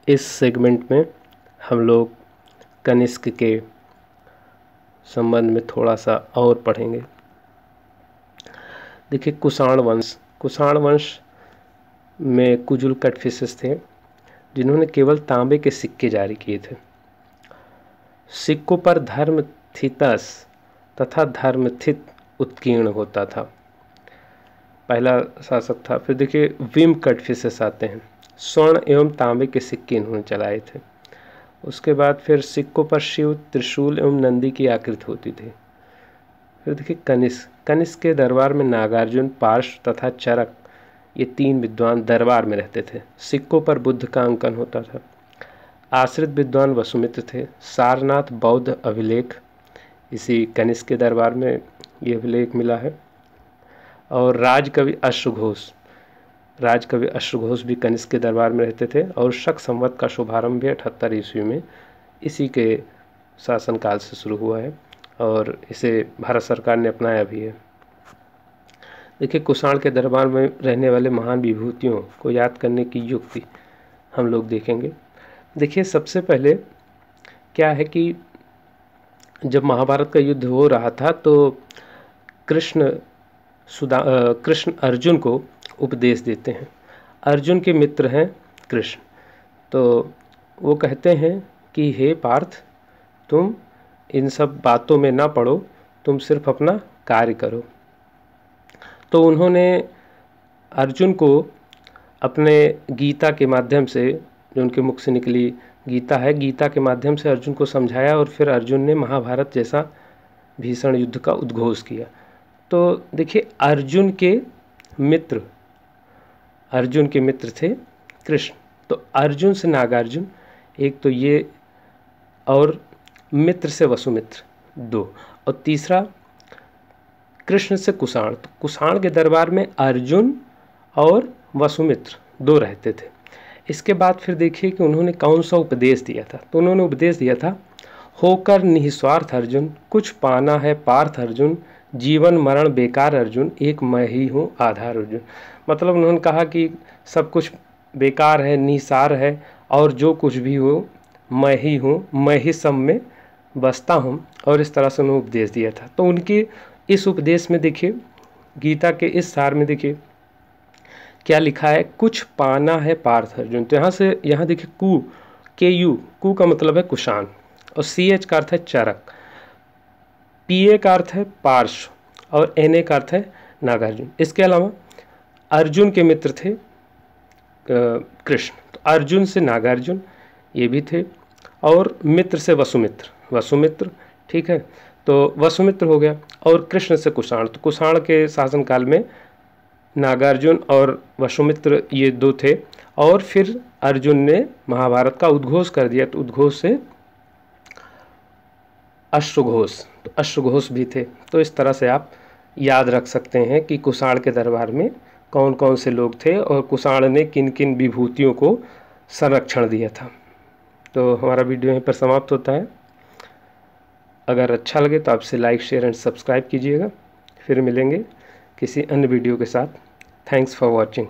इस सेगमेंट में हम लोग कनिष्क के संबंध में थोड़ा सा और पढ़ेंगे। देखिए, कुषाण वंश में कुजुल कटफिसेस थे जिन्होंने केवल तांबे के सिक्के जारी किए थे। सिक्कों पर धर्मथितस तथा धर्मथित उत्कीर्ण होता था, पहला शासक था। फिर देखिए विम कटफिसेस आते हैं, स्वर्ण एवं तांबे के सिक्के इन्होंने चलाए थे। उसके बाद फिर सिक्कों पर शिव, त्रिशूल एवं नंदी की आकृति होती थी। फिर देखिए कनिष्क के दरबार में नागार्जुन, पार्श्व तथा चरक, ये 3 विद्वान दरबार में रहते थे। सिक्कों पर बुद्ध का अंकन होता था। आश्रित विद्वान वसुमित्र थे। सारनाथ बौद्ध अभिलेख, इसी कनिष्क के दरबार में ये अभिलेख मिला है। और राजकवि अश्वघोष भी कनिष्क के दरबार में रहते थे। और शक संवत का शुभारंभ भी 78 ईस्वी में इसी के शासनकाल से शुरू हुआ है और इसे भारत सरकार ने अपनाया भी है। देखिए, कुषाण के दरबार में रहने वाले महान विभूतियों को याद करने की युक्ति हम लोग देखेंगे। देखिए, सबसे पहले क्या है कि जब महाभारत का युद्ध हो रहा था तो कृष्ण अर्जुन को उपदेश देते हैं। अर्जुन के मित्र हैं कृष्ण, तो वो कहते हैं कि हे पार्थ, तुम इन सब बातों में ना पड़ो, तुम सिर्फ अपना कार्य करो। तो उन्होंने अर्जुन को अपने गीता के माध्यम से, जो उनके मुख से निकली गीता है, गीता के माध्यम से अर्जुन को समझाया और फिर अर्जुन ने महाभारत जैसा भीषण युद्ध का उद्घोष किया। तो देखिए, अर्जुन के मित्र थे कृष्ण, तो अर्जुन से नागार्जुन एक, तो ये, और मित्र से वसुमित्र 2, और तीसरा कृष्ण से कुषाण। तो कुषाण के दरबार में अर्जुन और वसुमित्र 2 रहते थे। इसके बाद फिर देखिए कि उन्होंने कौन सा उपदेश दिया था। तो उन्होंने उपदेश दिया था, होकर निस्वार्थ अर्जुन, कुछ पाना है पार्थ अर्जुन, जीवन मरण बेकार अर्जुन, एक मैं ही हूँ आधार अर्जुन। मतलब उन्होंने कहा कि सब कुछ बेकार है, निसार है, और जो कुछ भी हो मैं ही हूँ, मैं ही सब में बसता हूँ। और इस तरह से उन्होंने उपदेश दिया था। तो उनके इस उपदेश में देखिए, गीता के इस सार में देखिए क्या लिखा है, कुछ पाना है पार्थ अर्जुन। तो यहाँ देखिए कु का मतलब है कुषाण, और CH का अर्थ है चरक, PA का अर्थ है पार्श्व, और NA का अर्थ है नागार्जुन। इसके अलावा अर्जुन के मित्र थे कृष्ण, तो अर्जुन से नागार्जुन ये भी थे, और मित्र से वसुमित्र, ठीक है, तो वसुमित्र हो गया। और कृष्ण से कुषाण, तो कुषाण के शासनकाल में नागार्जुन और वसुमित्र ये 2 थे। और फिर अर्जुन ने महाभारत का उद्घोष कर दिया, तो उद्घोष से अश्वघोष भी थे। तो इस तरह से आप याद रख सकते हैं कि कुषाण के दरबार में कौन कौन से लोग थे और कुषाण ने किन किन विभूतियों को संरक्षण दिया था। तो हमारा वीडियो यहीं पर समाप्त होता है। अगर अच्छा लगे तो आपसे लाइक, शेयर एंड सब्सक्राइब कीजिएगा। फिर मिलेंगे किसी अन्य वीडियो के साथ। Thanks for watching.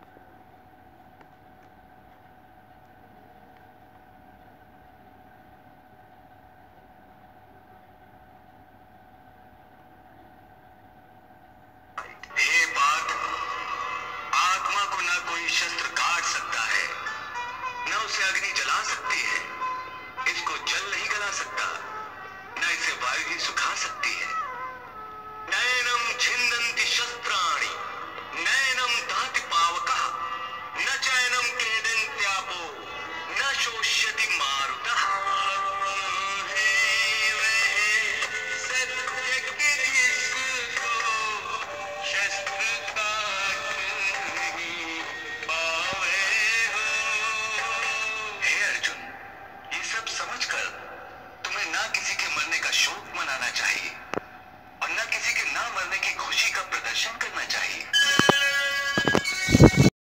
शस्त्र काट सकता है, न उसे अग्नि जला सकती है, इसको जल नहीं गला सकता, न इसे वायु ही सुखा सकती है। नैनम छिन्दन्ति शस्त्राणि, नैनम दहति पावकः, न चैनम क्लेदन्त्यापो, न शोष्यति मारुतः। समझकर तुम्हें ना किसी के मरने का शोक मनाना चाहिए और ना किसी के ना मरने की खुशी का प्रदर्शन करना चाहिए।